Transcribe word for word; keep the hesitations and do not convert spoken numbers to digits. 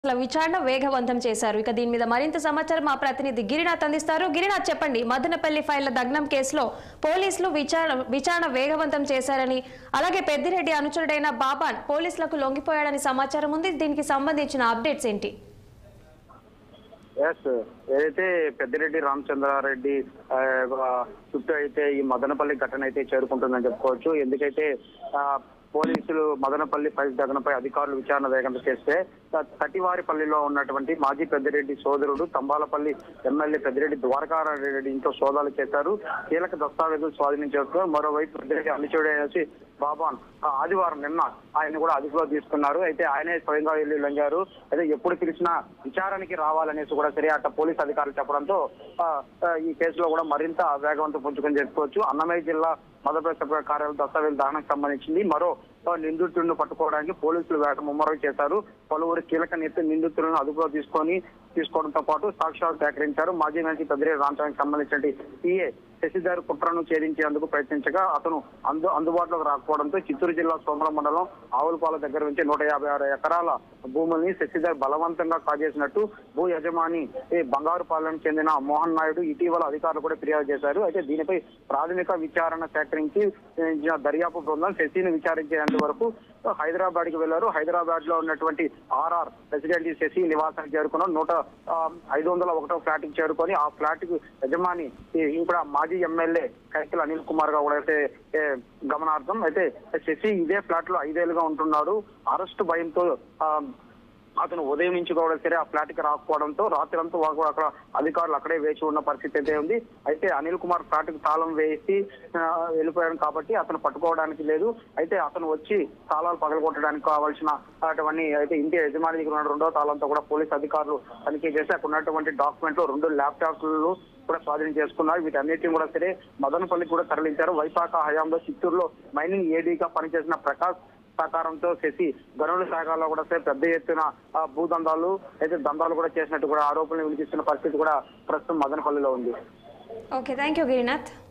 విచారణ వేగవంతం చేశారు. ఇక దీని మీద మరింత సమాచారం మా ప్రతినిధి గిరినాథ్ అందిస్తారు. గిరినాథ్ చెప్పండి, మదనపల్లి ఫైళ్ల దగ్నం కేసులో పోలీసులు విచారణ విచారణ వేగవంతం చేశారని, అలాగే పెద్దిరెడ్డి అనుచరుడైన బాబాన్ పోలీసులకు లొంగిపోయాడని సమాచారం ఉంది. దీనికి సంబంధించిన అప్డేట్స్ ఏంటి? ఎస్ ఏదైతే పెద్దిరెడ్డి రామచంద్రారెడ్డి చుట్టూ అయితే ఈ మదనపల్లి ఘటన అయితే చేరుకుంటుందని చెప్పుకోవచ్చు. ఎందుకైతే పోలీసులు మదనపల్లి ఫైల్ ఘటనపై అధికారులు విచారణ వేగంగా చేస్తే తటివారిపల్లిలో ఉన్నటువంటి మాజీ పెద్దిరెడ్డి సోదరుడు తంబాలపల్లి ఎమ్మెల్యే పెద్దిరెడ్డి ద్వారకారెడ్డి ఇంట్లో సోదాలు చేశారు. కీలక దస్తావేజులు స్వాధీనం చేసుకున్నారు. మరోవైపు పెద్దిరెడ్డి అనుచరుడేసి బాబాన్ ఆదివారం నిన్న ఆయన కూడా అదుపులో తీసుకున్నారు. అయితే ఆయనే స్వయంగా వెళ్లి లొంగారు. అయితే ఎప్పుడు పిలిచినా విచారణకి రావాలనేసి కూడా సరే అట్ట పోలీసు అధికారులు చెప్పడంతో ఈ కేసులో కూడా మరింత వేగవంతం పుంజుకొని చెప్పుకోవచ్చు. అన్నమయ్య జిల్లా మధ్యప్రదేశ్ కార్యాలయ దస్తావేజుల దహనానికి సంబంధించింది మరో నిందితుడిని పట్టుకోవడానికి పోలీసులు వేట ముమ్మరం చేశారు. పలువురు కీలక నేత నిందితులను అదుపులో తీసుకొని తీసుకోవడంతో పాటు సాక్ష్యాలు సేకరించారు. మాజీ మంత్రి పెద్దిరెడ్డి రామచంద్రానికి సంబంధించిన పిఏ శశిధర్ కుట్రను ఛేదించేందుకు ప్రయత్నించగా అతను అందు అందుబాటులోకి రాకపోవడంతో చిత్తూరు జిల్లా సోమల మండలం ఆవులపాల దగ్గర నుంచి నూట యాభై ఆరు ఎకరాల భూముల్ని శశిధర్ బలవంతంగా కాజేసినట్టు భూ యజమాని బంగారుపాలెం చెందిన మోహన్ నాయుడు ఇటీవల అధికారులు కూడా ఫిర్యాదు చేశారు. అయితే దీనిపై ప్రాథమిక విచారణ సేకరించి దర్యాప్తు బృందం శశిని విచారించేంత వరకు హైదరాబాద్ కి వెళ్లారు. హైదరాబాద్ లో ఉన్నటువంటి ఆర్ఆర్ రెసిడెంట్ శశి నివాసానికి చేరుకున్నారు. నూట ఐదు వందల ఒకటో ఫ్లాట్ కి చేరుకొని ఆ ఫ్లాట్ కు యజమాని ఇంకా మాజీ ఎమ్మెల్యే కైకల అనిల్ కుమార్ గా కూడా అయితే గమనార్థం. అయితే శశి ఇదే ఫ్లాట్ లో ఐదేళ్లుగా ఉంటున్నాడు. అరెస్టు భయంతో అతను ఉదయం నుంచి కూడా సరే ఆ ఫ్లాట్ కి రాకపోవడంతో రాత్రి అంతా అక్కడ అధికారులు అక్కడే వేచి ఉన్న పరిస్థితి అయితే ఉంది. అయితే అనిల్ కుమార్ ఫ్లాట్ కి తాళం వేసి వెళ్ళిపోయాడు కాబట్టి అతను పట్టుకోవడానికి లేదు. అయితే అతను వచ్చి తాళాలు పగలగొట్టడానికి కావాల్సిన అటువంటి అయితే ఇంటి యజమాని దగ్గర ఉన్న రెండో తాళంతో కూడా పోలీసు అధికారులు తనిఖీ చేసి అక్కడ ఉన్నటువంటి డాక్యుమెంట్లు రెండు ల్యాప్టాప్లు కూడా స్వాధీనం చేసుకున్నారు. వీటన్నిటిని కూడా సరే మదనపల్లికి కూడా తరలించారు. వైశాఖ హయాంలో చిత్తూరులో మైనింగ్ ఏడీగా పనిచేసిన ప్రకాష్ సహకారంతో శశి గనుల శాఖలో కూడా పెద్ద ఎత్తున భూదందాలు అయితే దందాలు కూడా చేసినట్టు కూడా ఆరోపణలు వినిపిస్తున్న పరిస్థితి కూడా ప్రస్తుతం మదనపల్లిలో ఉంది. Okay, thank you Girinath.